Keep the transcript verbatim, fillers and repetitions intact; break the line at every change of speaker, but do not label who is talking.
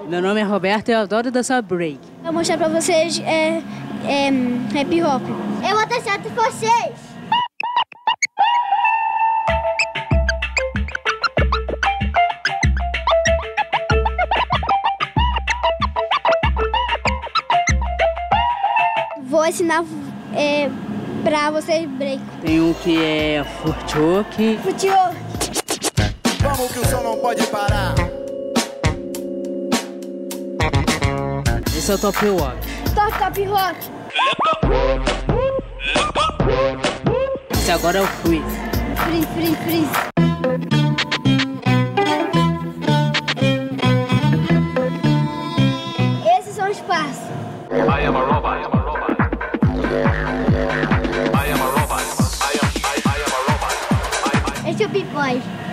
Meu nome é Roberto e eu adoro dançar break.
Eu vou mostrar pra vocês é, é, hip hop. Eu vou dançar com vocês. Vou ensinar é, pra vocês break.
Tem um que é footwork.
Footwork.
Vamos que o som não pode parar.
Esse é o top rock.
Top, top rock.
Esse agora é o freeze.
Freeze, freeze, freeze. Esses são os passos.
I am a robot. I am a robot. I am a robot. I am, I, I am a robot. I, I...
Esse é o B-boy.